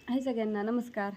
हाय सगळ्यांना नमस्कार.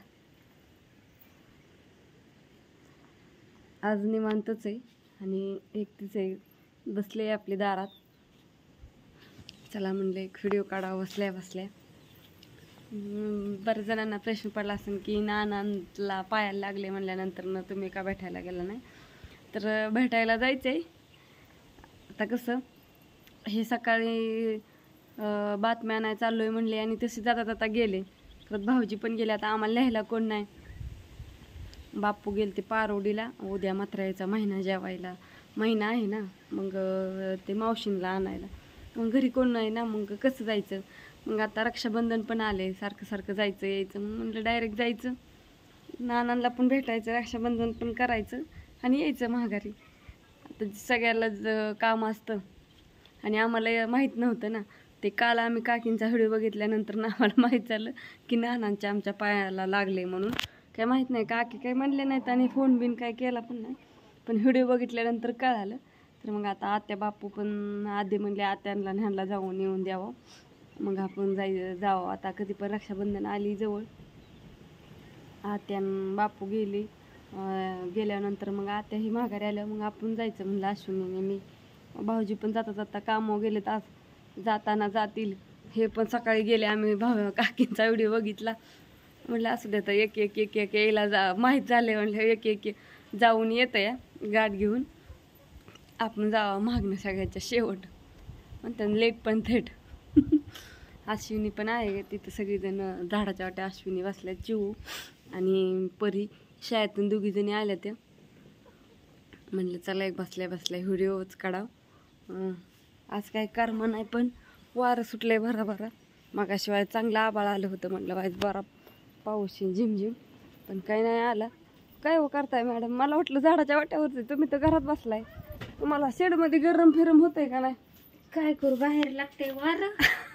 आज निवांतच आहे आणि एकटीच आहे, बसले आपली दारात. चला म्हणले एक व्हिडिओ काढावा बसल्या बसल्या. बऱ्याच जणांना प्रश्न पडला असेल की नानांला पायाला लागले म्हणल्यानंतर न तुम्ही का भेटायला गेला नाही. तर भेटायला जायचं आहे. आता कसं हे सकाळी बातम्या नाही चाललो आहे म्हणले आणि तसे जाता जाता गेले. परत भाऊजी पण गेले. आता आम्हाला लिहायला कोण नाही. बाप्पू गेले ते पारोडीला. उद्या मात्रायचा महिना जेवायला महिना आहे ना, मग ते मावशींना आणायला. मग घरी कोण नाही ना, मग कसं जायचं. मग आता रक्षाबंधन पण आले, सारखं सारखं जायचं यायचं. मग म्हटलं डायरेक्ट जायचं, नानांना पण भेटायचं, रक्षाबंधन पण करायचं आणि यायचं माघारी. आता सगळ्यालाच काम असतं आणि आम्हाला माहीत नव्हतं ना. ते काल आम्ही काकींचा व्हिडिओ बघितल्यानंतर ना आम्हाला माहीत झालं की नानांच्या आमच्या पायाला लागले म्हणून. काय माहीत नाही, काकी काही म्हणले नाहीत आणि फोन बिन काय केला पण नाही, पण व्हिडिओ बघितल्यानंतर कळालं. तर मग आता आत्या बापू पण आधी म्हणले आत्यांना ह्यांना जाऊन येऊन द्यावं. मग आपण जावं आता. कधी पण रक्षाबंधन आली जवळ. आत्यान बापू गेली, गेल्यानंतर मग आत्या ही माघारी आल्या. मग आपण जायचं म्हणलं अश्विनीने मी. भाऊजी पण जाता जाता कामं गेलेत, आज जाताना जातील. हे पण सकाळी गेले. आम्ही काकींचा व्हिडिओ बघितला, म्हटलं असू देतं एक एक एक एक यायला माहीत झाले. म्हटलं एक एक जाऊन येतं या गाठ घेऊन आपण जावं मागणं सगळ्याच्या शेवट. म्हणतात लेट पण थेट. अश्विनी पण आहे तिथं, सगळीजण झाडाच्या वाट्या अश्विनी बसल्या, चिऊ आणि परी शाळेतून दोघीजणी आल्या त्या. म्हणलं चला एक बसल्या बसल्या व्हिडिओच काढावं. आज काय कर्म नाही, पण वारं सुटलंय भरा भरा. मागाशिवाय चांगलं आबाळ आलं होतं, म्हटलं वाईज बरा पाऊस झिमझिम, पण काही नाही आला. काय हो करताय मॅडम? मला वाटलं झाडाच्या वाट्यावरती, तुम्ही तर घरात बसलाय. तुम्हाला शेडमध्ये गरम फिरम होतंय का नाही? काय करू, बाहेर लागते वारं.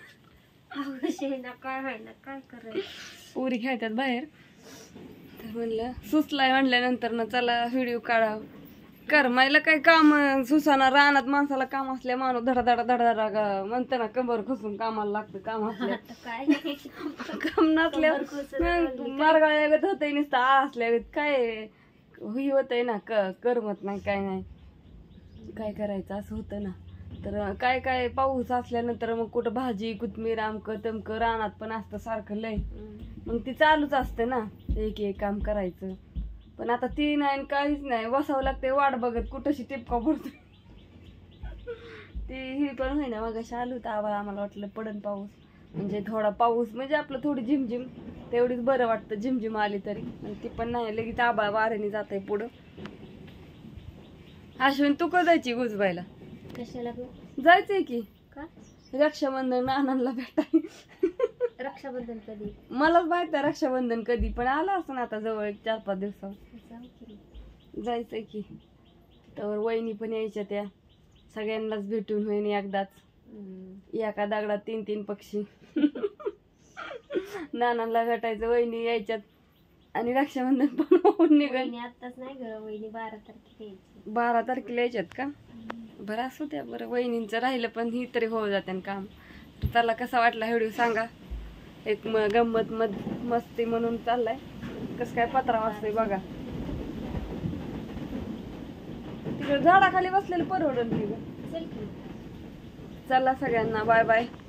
काय व्हायला, काय करायचं. पुरी खेळतात बाहेर. तर म्हणलं सुचलाय म्हणल्यानंतर ना चला व्हिडिओ काढावं. करमायला काय काम सुसाना. रानात माणसाला काम असल्या माणूस धडा धडा धडा धडा म्हणतं ना, कंबर खसून कामाला लागतं. काम असल्या काम नसल्या मारगाळ्यागत होतंय, नुसतं असल्यागत काय ही होतंय ना, करमत नाही काय नाही, काय करायचं असं होतं ना. तर काय काय पाऊस असल्यानंतर मग कुठं भाजी कोथमीर आमकं तमकं रानात पण असतं सारखं लय. मग ती चालूच असते ना, एक एक काम करायचं. पण आता ती नाही काहीच नाही, बसावं लागते वाट बघत कुठंशी टिपका पडतो. ती ही पण होईना. मग आलो होतं आम्हाला, आम्हाला वाटलं पडन पाऊस, म्हणजे थोडा पाऊस म्हणजे आपलं थोडी झिमझिम तेवढीच बरं वाटतं. झिमझिम आली तरी, ती पण नाही. लगेच आबाळ वाऱ्याने जात आहे पुढं. अश्विन तू कधी जायची गुजबायला? कशाला जायचंय की का? रक्षाबंधन नानांना भेटाय. रक्षाबंधन कधी? मलाच माहित आहे रक्षाबंधन कधी, पण आलं असं आता जवळ 4-5 दिवसात जायचंय की. तर वहिनी पण यायच्या, त्या सगळ्यांनाच भेटून होईन एकदाच. एका दगडात 3-3 पक्षी. नानांना भेटायचं, वहिनी यायच्यात आणि रक्षाबंधन पण होऊन निघाल. आताच नाही ग, वहिनी 12 तारखेला यायची. 12 तारखेला यायच्यात का? बरं असू द्या. बरं वहिनींचं राहिलं पण ही तरी होऊ जाते काम. तर त्याला कसा वाटला व्हिडिओ सांगा. एक गंमत मस्ती म्हणून चाललाय. कसं काय पत्रा वाजतोय बघा. तिकडे झाडाखाली बसलेलं परवडल की. चला सगळ्यांना बाय बाय.